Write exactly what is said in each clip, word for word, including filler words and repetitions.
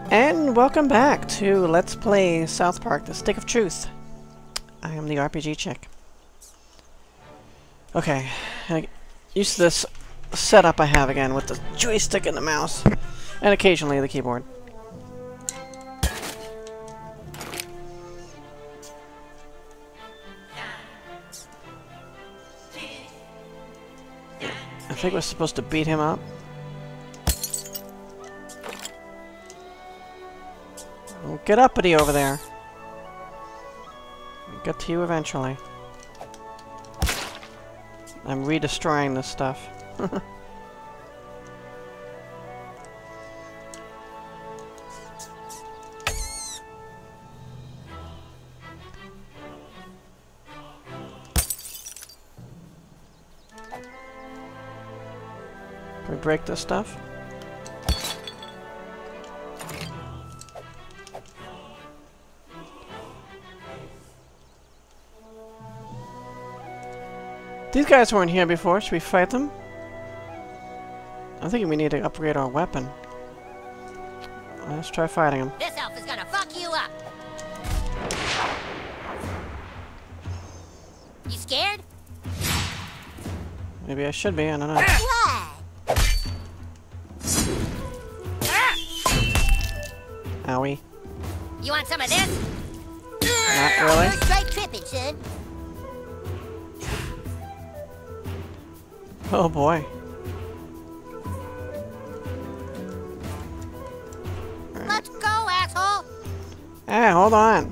And welcome back to Let's Play South Park, The Stick of Truth. I am the R P G chick. Okay, I used to this setup I have again with the joystick and the mouse, and occasionally the keyboard. I think we're supposed to beat him up. Don't get uppity over there. I'll get to you eventually. I'm re-destroying this stuff. Can we break this stuff? These guys weren't here before. Should we fight them? I'm thinking we need to upgrade our weapon. Let's try fighting them. This elf is gonna fuck you up. You scared? Maybe I should be. I don't know. Owie. You want some of this? Not really. You're straight tripping, son. Oh boy. Right. Let's go, asshole. Hey, hold on.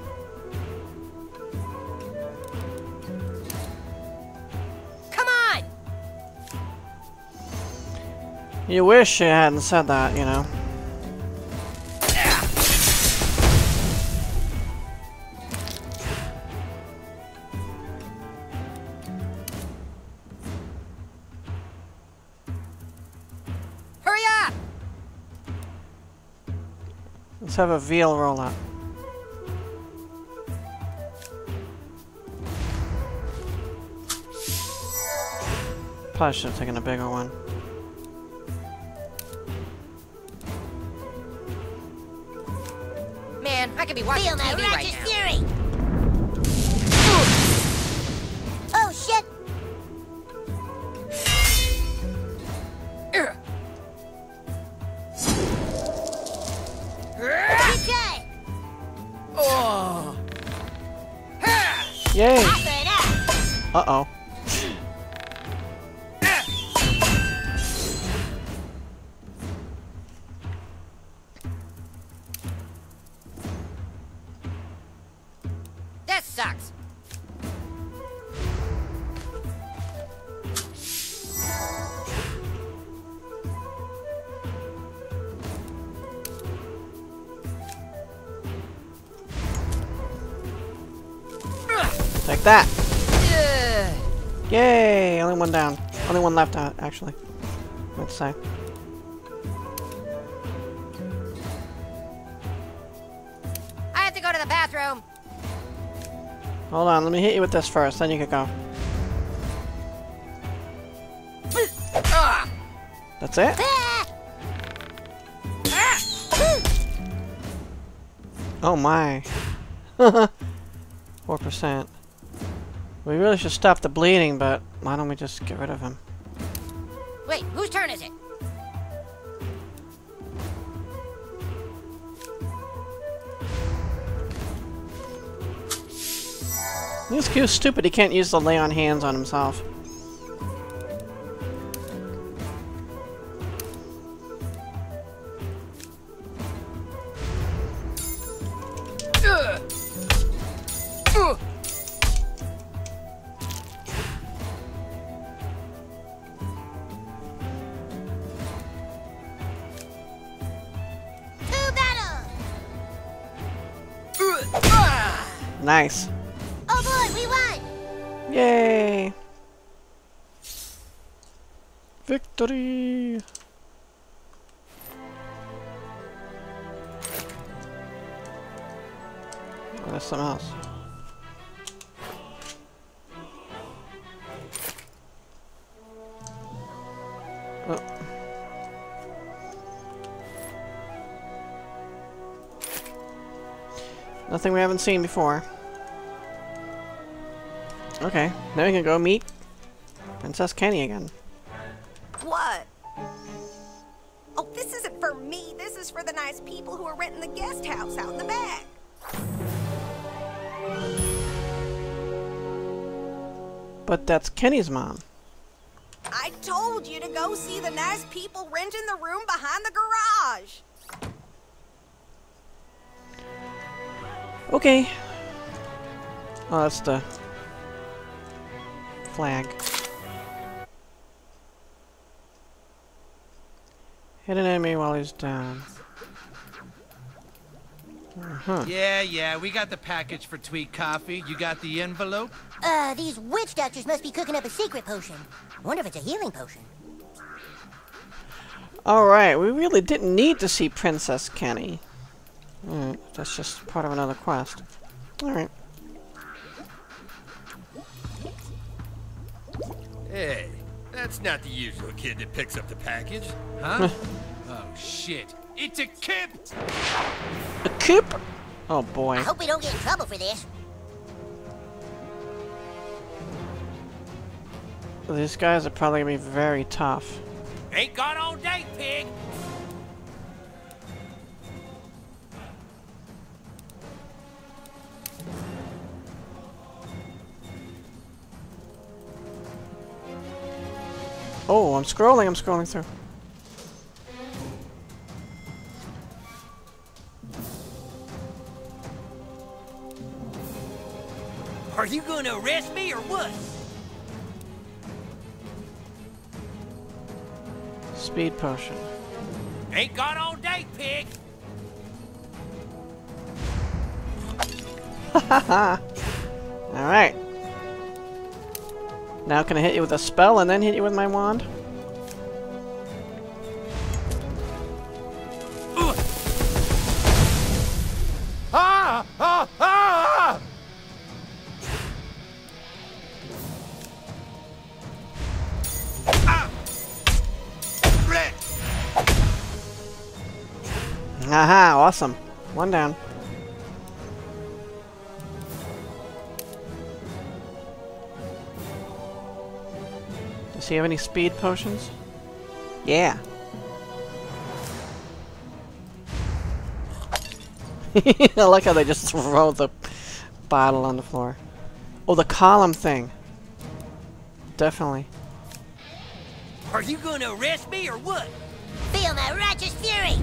Come on. You wish you hadn't said that, you know. Let's have a veal rollout. Probably should have taken a bigger one. Man, I could be watching T V right now. Fury. Oh shit! Oh. Yay! Uh-oh. This sucks. Like that. Yay! Only one down. Only one left out, actually. Let's say. I have to go to the bathroom. Hold on, let me hit you with this first, then you can go. That's it? Oh my. Four percent. We really should stop the bleeding, but why don't we just get rid of him? Wait, whose turn is it? This Q's stupid, he can't use the lay on hands on himself. Nice. Oh boy, we won! Yay! Victory! Oh, there's something else. Oh. Nothing we haven't seen before. Okay, now we can go meet Princess Kenny again. What? Oh, this isn't for me. This is for the nice people who are renting the guest house out in the back. But that's Kenny's mom. I told you to go see the nice people renting the room behind the garage. Okay. Oh, that's the flag. Hit an enemy while he's down. Uh-huh. Yeah, yeah, we got the package for Tweek Coffee. You got the envelope? Uh, these witch doctors must be cooking up a secret potion. Wonder if it's a healing potion. Alright, we really didn't need to see Princess Kenny. Alright, that's just part of another quest. Alright. Hey, that's not the usual kid that picks up the package. Huh? Oh, shit. It's a kid! A kip? Oh boy. I hope we don't get in trouble for this. These guys are probably gonna be very tough. Ain't gone all day, pig! Oh, I'm scrolling, I'm scrolling through. Are you gonna arrest me or what? Speed potion. Ain't gone all day, pig! Alright. Now can I hit you with a spell and then hit you with my wand? Ah! Ah! Ah! Ah! Red! Aha, awesome. One down. Does he have any speed potions? Yeah. I like how they just throw the bottle on the floor. Oh, the column thing. Definitely. Are you gonna arrest me or what? Feel my righteous fury!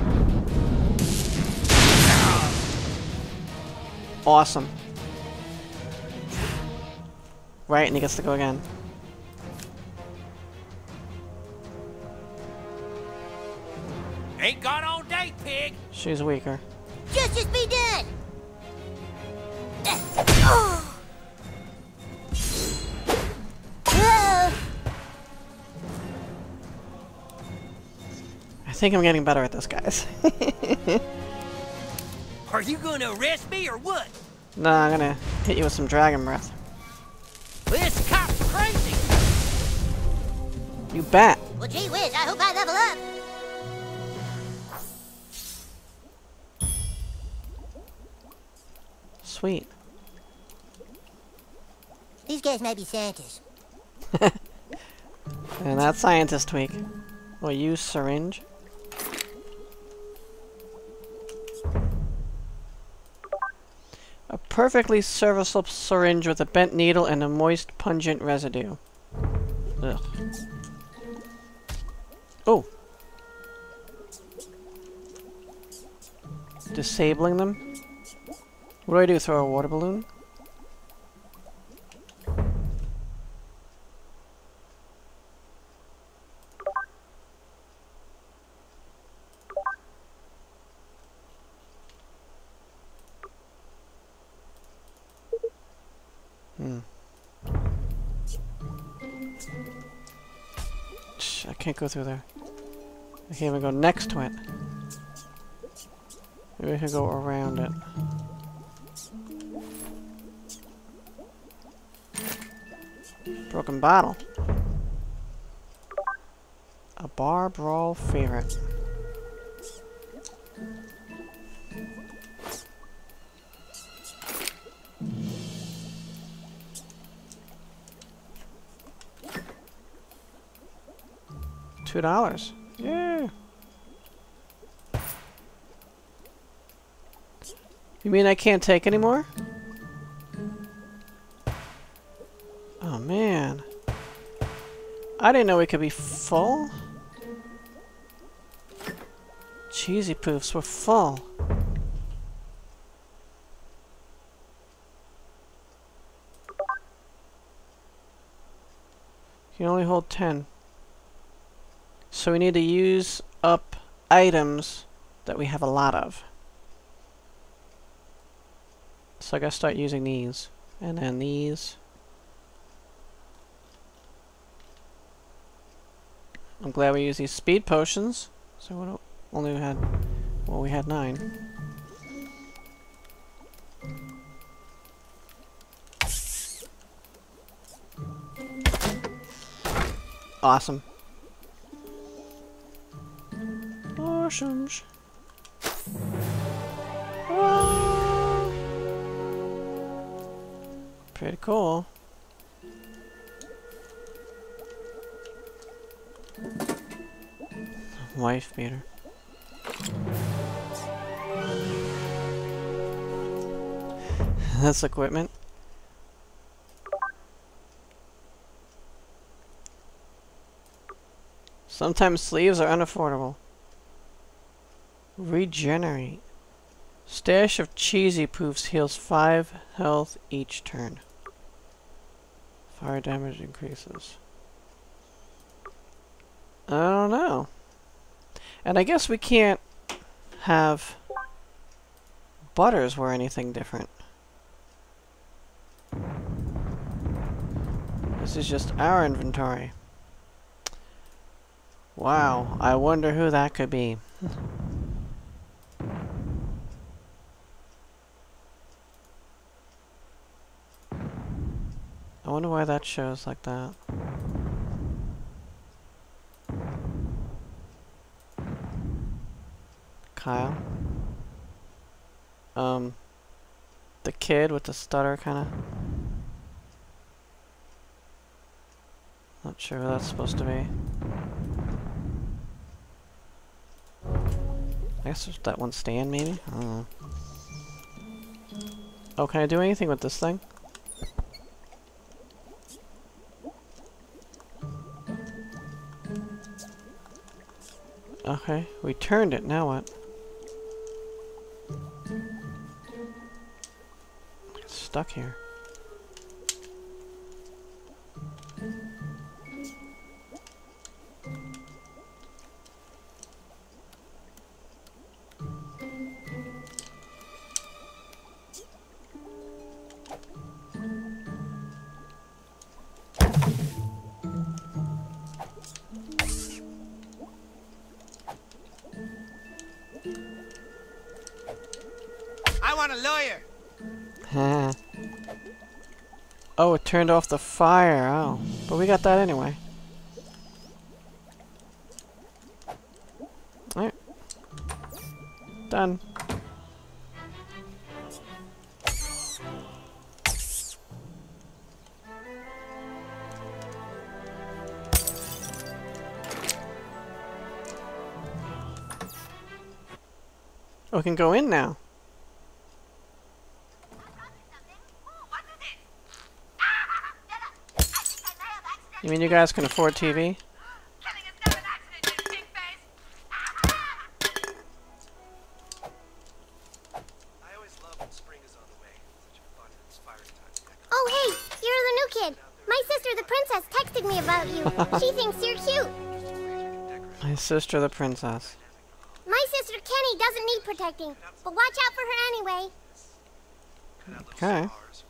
Awesome. Right, and he gets to go again. Ain't gone all day, pig! She's weaker. Justice be done! Oh. Whoa. I think I'm getting better at this, guys. Are you gonna arrest me or what? No, I'm gonna hit you with some dragon breath. This cop's crazy! You bet. Well, gee whiz, I hope I level up. Sweet. These guys might be Santas. And that scientist tweak. Will use syringe. A perfectly serviceable syringe with a bent needle and a moist, pungent residue. Ugh. Oh. Disabling them. What do I do? Throw a water balloon? Hmm. Shh, I can't go through there. I can't even go next to it. Maybe I can go around it. Broken bottle. A bar brawl favorite. Two dollars. Yeah. You mean I can't take any more? Oh man. I didn't know we could be full. Cheesy poofs, we're full. You can only hold ten. So we need to use up items that we have a lot of. So I gotta start using these. And then these. I'm glad we used these speed potions. So we only had, well, we had nine. Awesome. Awesome. Ah. Pretty cool. Wife beater. That's equipment. Sometimes sleeves are unaffordable. Regenerate. Stash of cheesy poofs heals five health each turn. Fire damage increases. I don't know. And I guess we can't have butters wear anything different. This is just our inventory. Wow, I wonder who that could be. I wonder why that shows like that. Kyle. Um, the kid with the stutter, kinda. Not sure who that's supposed to be. I guess there's that one stand, maybe? I don't know. Oh, can I do anything with this thing? Okay, we turned it, now what? It's stuck here. I want a lawyer. Huh. Oh, it turned off the fire. Oh, but we got that anyway. Alright. Done. Oh, we can go in now. You mean you guys can afford T V? Oh, hey, you're the new kid. My sister, the princess, texted me about you. She thinks you're cute. My sister, the princess. My sister, Kenny, doesn't need protecting, but watch out for her anyway. Okay.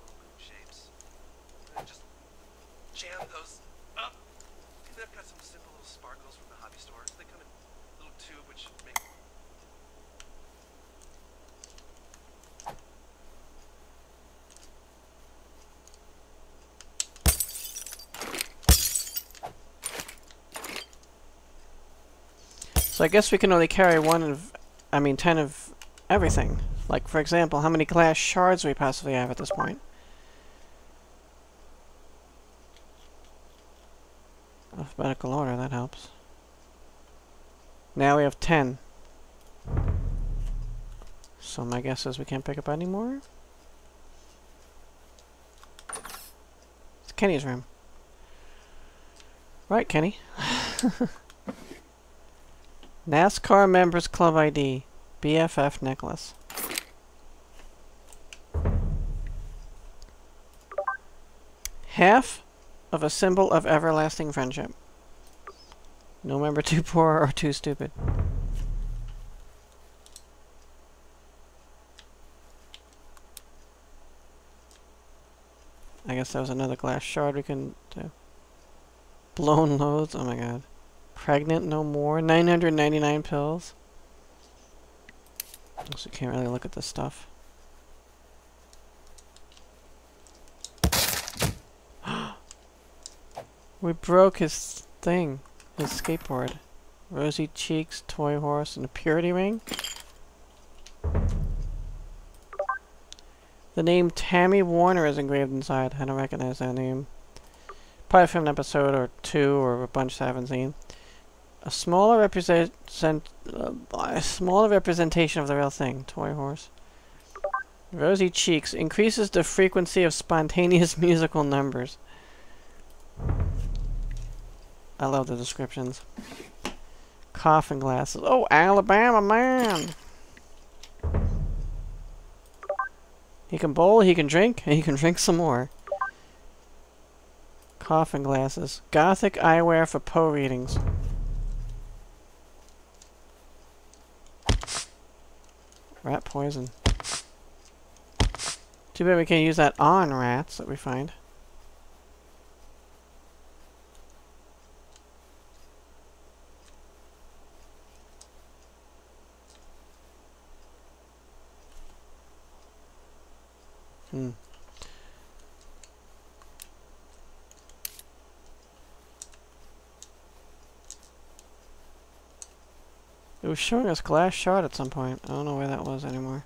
Jam those up. And I've got some simple little sparkles from the hobby store. They come in a little tube, which make. So I guess we can only carry one of, I mean ten of everything. Like, for example, how many glass shards do we possibly have at this point? Alphabetical order, that helps. Now we have ten. So my guess is we can't pick up any more. It's Kenny's room. Right, Kenny. NASCAR Members Club I D. B F F necklace. Half of a symbol of everlasting friendship. No member too poor or too stupid. I guess that was another glass shard we can do. Blown loads, oh my god. Pregnant no more, nine hundred ninety-nine pills. So you can't really look at this stuff. We broke his thing, his skateboard. Rosy cheeks, toy horse, and a purity ring. The name Tammy Warner is engraved inside. I don't recognize that name. Probably from an episode or two or a bunch I haven't seen. A smaller represent, uh, a smaller representation of the real thing. Toy horse. Rosy cheeks increases the frequency of spontaneous musical numbers. I love the descriptions. Coffin glasses. Oh, Alabama man! He can bowl, he can drink, and he can drink some more. Coffin glasses. Gothic eyewear for Poe readings. Rat poison. Too bad we can't use that on rats that we find. Hmm. It was showing us glass shard at some point. I don't know where that was anymore.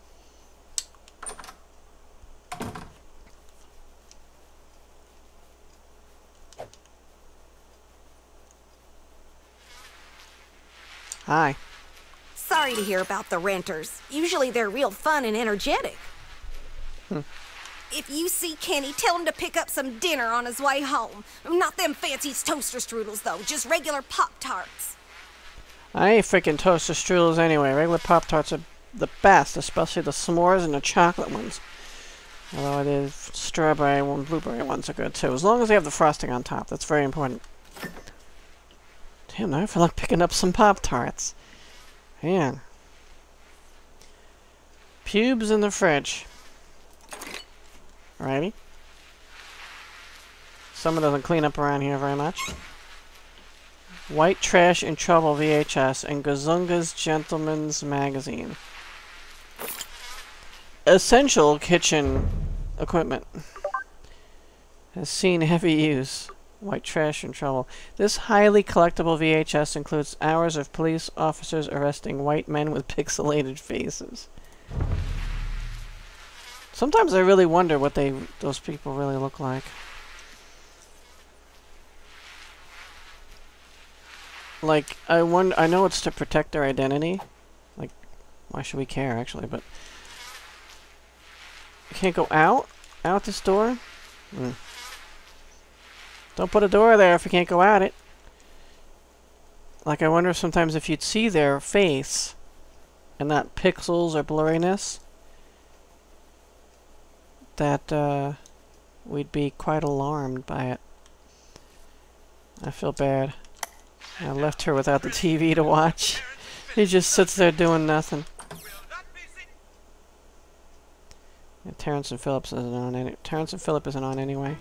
Hi. Sorry to hear about the renters. Usually they're real fun and energetic. Hmm. If you see Kenny, tell him to pick up some dinner on his way home. Not them fancy toaster strudels, though. Just regular Pop-Tarts. I ain't freaking toaster strudels anyway. Regular Pop-Tarts are the best, especially the s'mores and the chocolate ones. Although it is strawberry and blueberry ones are good too. As long as they have the frosting on top. That's very important. Damn, now I feel like picking up some Pop-Tarts. Man. Pubes in the fridge. Alrighty. Someone doesn't clean up around here very much. White Trash in Trouble V H S and Gazunga's Gentleman's Magazine. Essential kitchen equipment. Has seen heavy use. White Trash in Trouble. This highly collectible V H S includes hours of police officers arresting white men with pixelated faces. Sometimes I really wonder what they those people really look like. Like, I wonder, I know it's to protect their identity. Like, why should we care, actually, but... You can't go out? Out this door? Hmm. Don't put a door there if you can't go out it. Like, I wonder if sometimes if you'd see their face, and not pixels or blurriness, that, uh, we'd be quite alarmed by it. I feel bad. I left her without the T V to watch. He just sits there doing nothing. Yeah, Terrence and Phillips isn't on any. Terrence and Phillip isn't on anyway.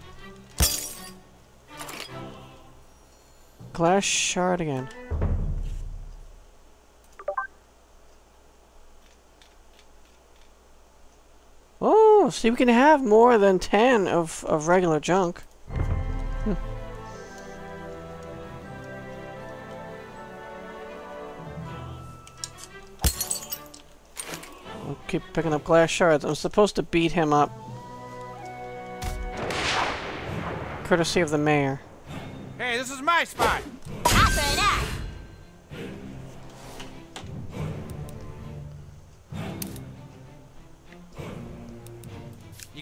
Glass shard again. Oh, see, we can have more than ten of of regular junk. Hmm. I'll keep picking up glass shards. I'm supposed to beat him up. Courtesy of the mayor. Hey, this is my spot. After that.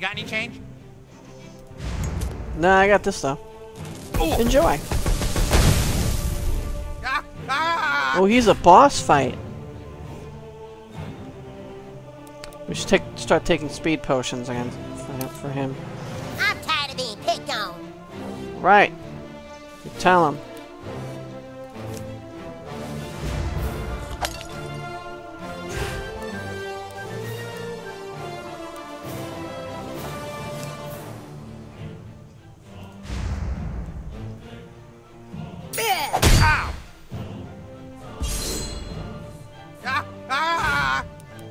You got any change? Nah, I got this though. Ooh. Enjoy. Ah, ah. Oh, he's a boss fight. We should take, start taking speed potions again for him. For him. I'm tired of being picked on. Right. You tell him. Ow. Ah, ah.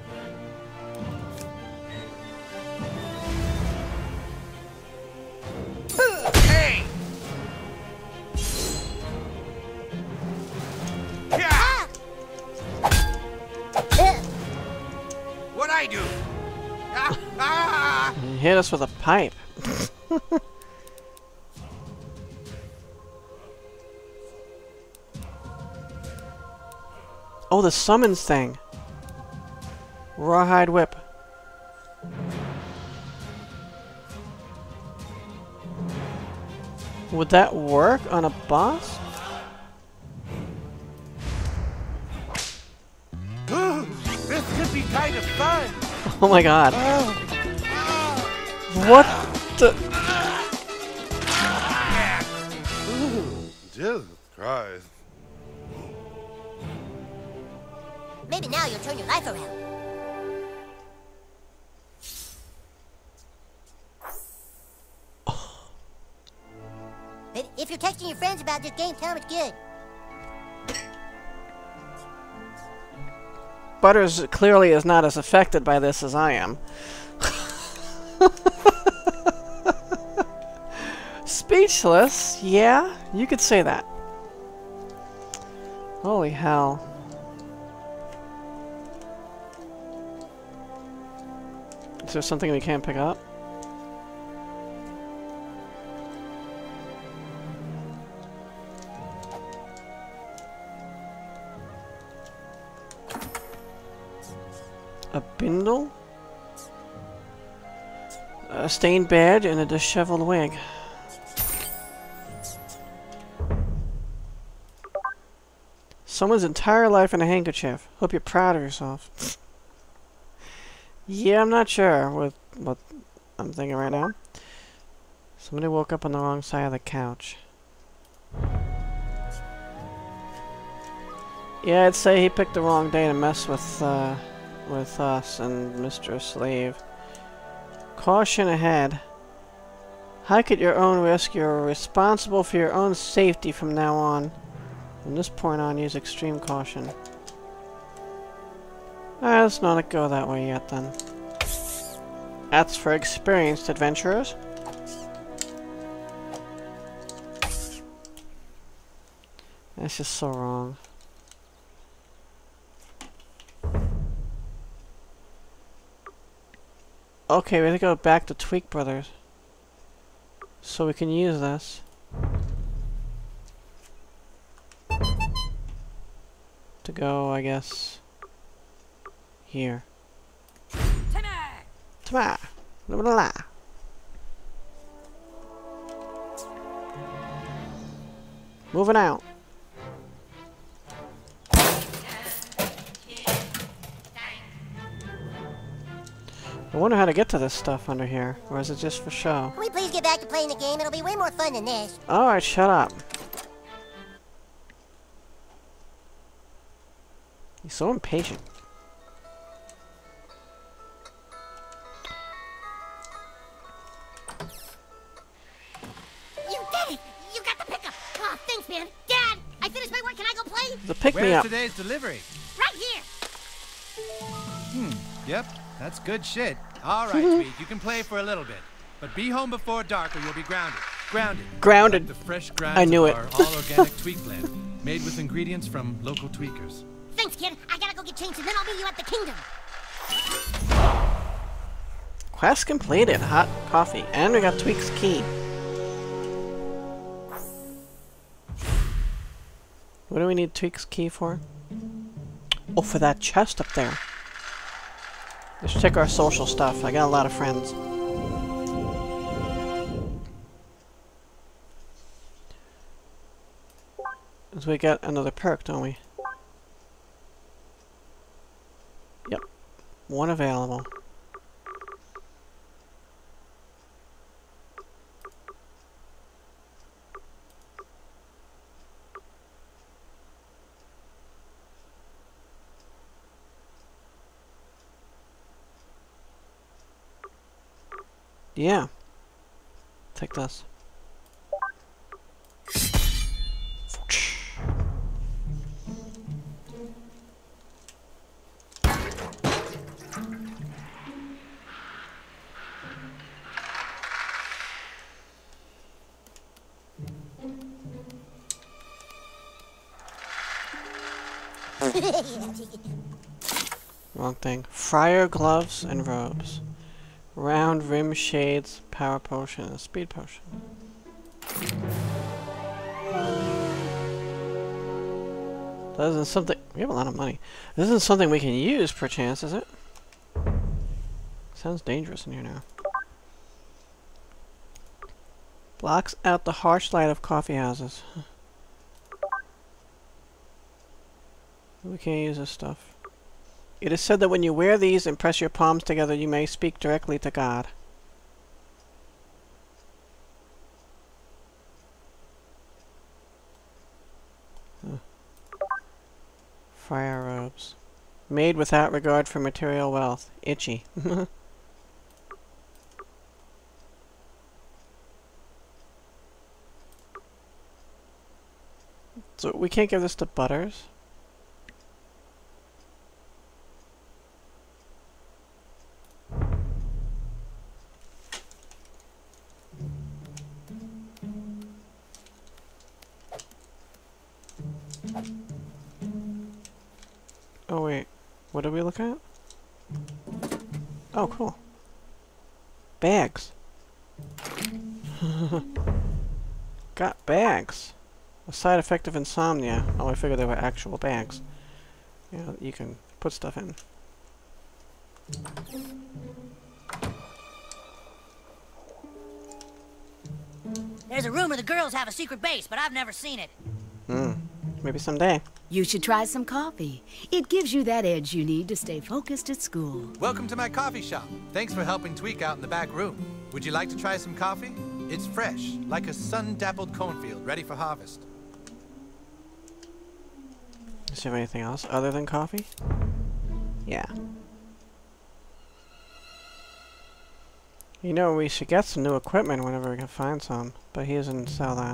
Hey. Yeah. What'd I do? Ah, ah. He hit us with a pipe. Oh, the summons thing. Rawhide whip. Would that work on a boss? This could be kind of fun. Oh my god. What the? Jesus Christ. Maybe now you'll turn your life around. But if you're texting your friends about this game, tell them it's good. Butters clearly is not as affected by this as I am. Speechless? Yeah, you could say that. Holy hell. Is there something we can't pick up? A bindle? A stained badge and a disheveled wig. Someone's entire life in a handkerchief. Hope you're proud of yourself. Yeah, I'm not sure with what I'm thinking right now. Somebody woke up on the wrong side of the couch. Yeah, I'd say he picked the wrong day to mess with, uh, with us and Mister Slave. Caution ahead. Hike at your own risk. You're responsible for your own safety from now on. From this point on, use extreme caution. Alright, let's not go that way yet then. That's for experienced adventurers. That's just so wrong. Okay, we have to go back to Tweek Brothers. So we can use this. To go, I guess, here. Ta-da! Blah, blah, blah. Moving out. I wonder how to get to this stuff under here, or is it just for show? Can we please get back to playing the game? It'll be way more fun than this. Alright, shut up. He's so impatient. You did it! You got the pickup! Oh, thanks, man. Dad, I finished my work. Can I go play? The pick me Where's up. today's delivery? Right here! Hmm. Yep. That's good shit. All right, Tweek. You can play for a little bit, but be home before dark, or you'll be grounded. Grounded. Grounded. Like the fresh grounds I knew of it. our all-organic Tweek blend, made with ingredients from local tweakers. Thanks, kid. I gotta go get changed, and then I'll meet you at the kingdom. Quest completed. Hot coffee. And we got Tweek's key. What do we need Tweek's key for? Oh, for that chest up there. Let's check our social stuff. I got a lot of friends. As we get another perk, don't we? Yep. One available. Yeah. Take this. Wrong thing. Friar gloves and robes. Round rim shades, power potion, and a speed potion. That isn't something. We have a lot of money. This isn't something we can use, perchance, is it? Sounds dangerous in here now. Blocks out the harsh light of coffee houses. We can't use this stuff. It is said that when you wear these and press your palms together, you may speak directly to God. Huh. Friar robes. Made without regard for material wealth. Itchy. So we can't give this to Butters? Oh wait, what did we look at? Oh, cool. Bags. Got bags. A side effect of insomnia. Oh, I figured they were actual bags. Yeah, you can put stuff in. There's a rumor the girls have a secret base, but I've never seen it. Hmm. Maybe someday. You should try some coffee. It gives you that edge you need to stay focused at school. Welcome to my coffee shop. Thanks for helping Tweek out in the back room. Would you like to try some coffee? It's fresh, like a sun-dappled cornfield, ready for harvest. Does he have anything else other than coffee? Yeah. You know, we should get some new equipment whenever we can find some, but he doesn't sell that.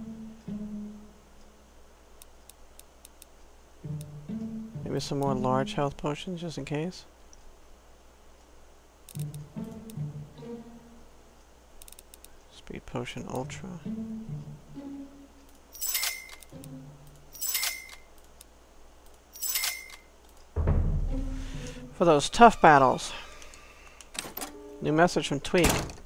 Maybe some more large health potions, just in case. Speed potion ultra. For those tough battles. New message from Tweek.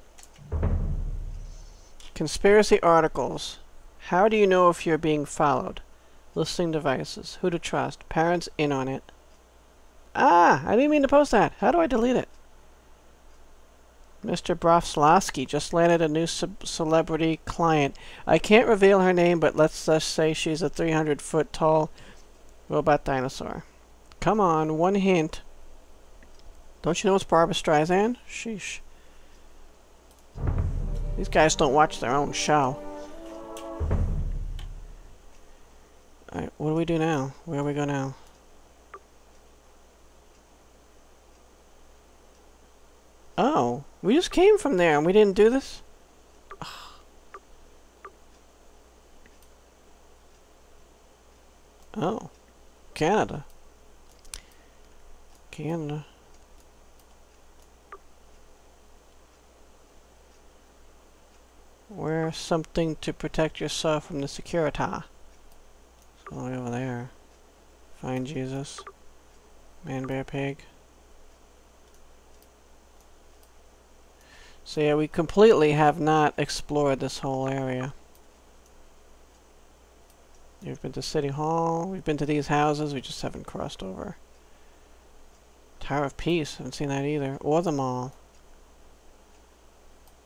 Conspiracy articles. How do you know if you're being followed? Listing devices. Who to trust. Parents in on it. Ah! I didn't mean to post that. How do I delete it? Mister Brofslavsky just landed a new celebrity client. I can't reveal her name, but let's just say she's a three hundred foot tall robot dinosaur. Come on, one hint. Don't you know it's Barbra Streisand? Sheesh. These guys don't watch their own show. Alright, what do we do now? Where do we go now? Oh, we just came from there and we didn't do this? Ugh. Oh, Canada. Canada. Wear something to protect yourself from the Securita. It's all the way over there. Find Jesus. Man, bear, pig. So yeah, we completely have not explored this whole area. We've been to City Hall, we've been to these houses, we just haven't crossed over. Tower of Peace, haven't seen that either. Or the mall.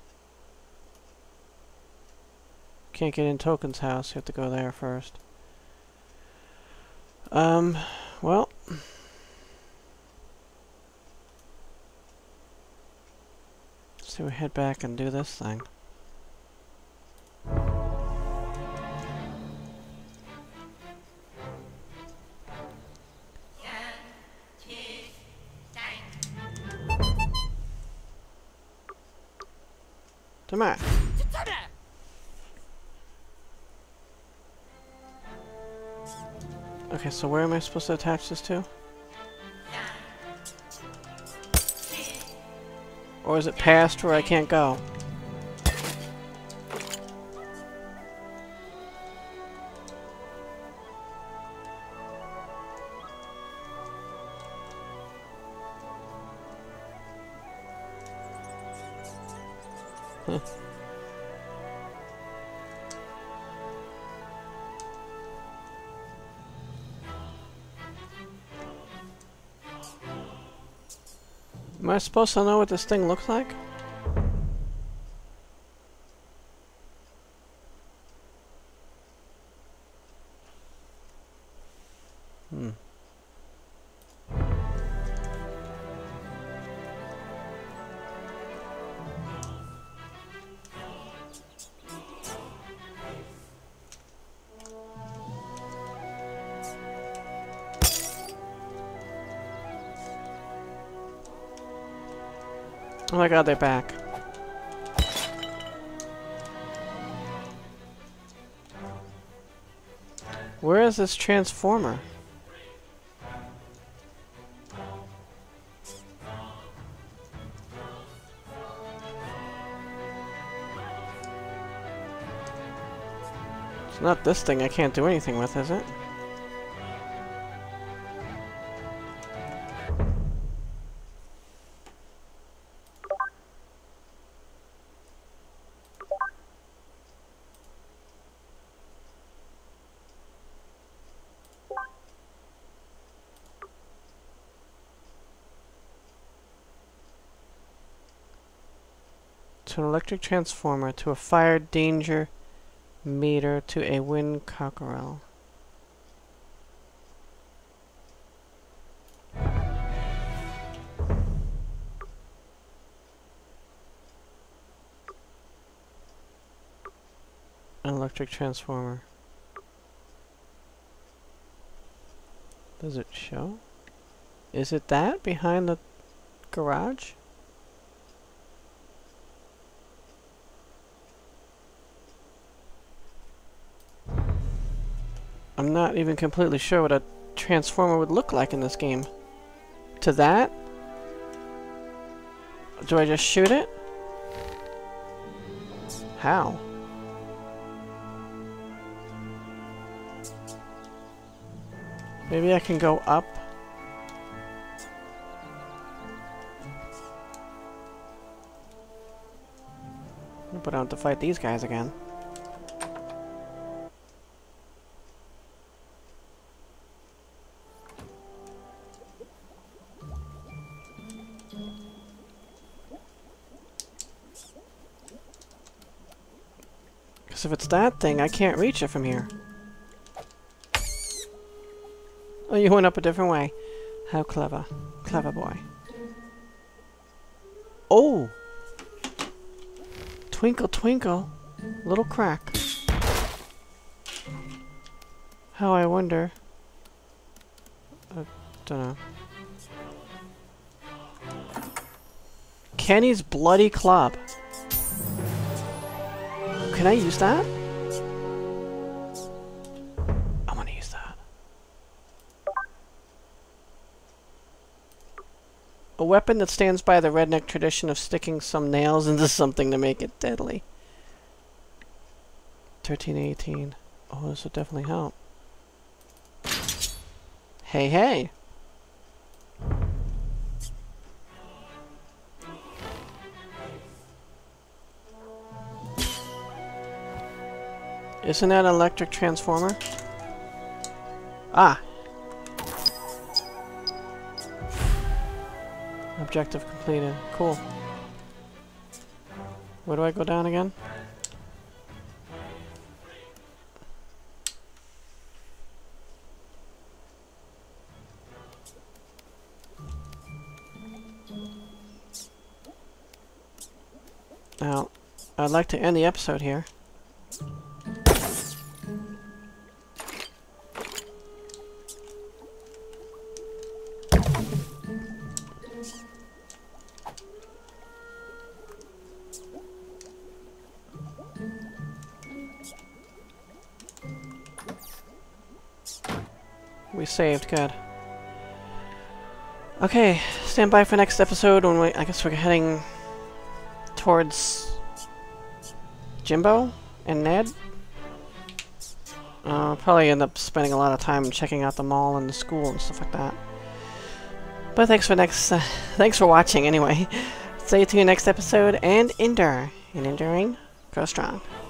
Can't get in Token's house, you have to go there first. Um, well. So we head back and do this thing. Come on. Okay, so where am I supposed to attach this to? Or is it past where I can't go? Huh. Am I supposed to know what this thing looks like? Hmm. Oh my god, they're back. Where is this transformer? It's not this thing I can't do anything with, is it? To an electric transformer, to a fire danger meter, to a wind cockerel. An electric transformer. Does it show? Is it that behind the garage? I'm not even completely sure what a transformer would look like in this game. To that? Do I just shoot it? How? Maybe I can go up. But I don't have to fight these guys again. Because if it's that thing, I can't reach it from here. Oh, you went up a different way. How clever. Clever boy. Oh! Twinkle, twinkle. Little crack. How, I wonder. I don't know. Kenny's bloody club. Can I use that? I want to use that. A weapon that stands by the redneck tradition of sticking some nails into something to make it deadly. thirteen eighteen. Oh, this would definitely help. Hey, hey! Isn't that an electric transformer? Ah! Objective completed. Cool. Where do I go down again? Now, I'd like to end the episode here. We saved, good. Okay, stand by for next episode when we, I guess we're heading towards Jimbo and Ned. Uh, probably end up spending a lot of time checking out the mall and the school and stuff like that. But thanks for next, uh, thanks for watching anyway. Stay tuned next episode and endure. And enduring, go strong.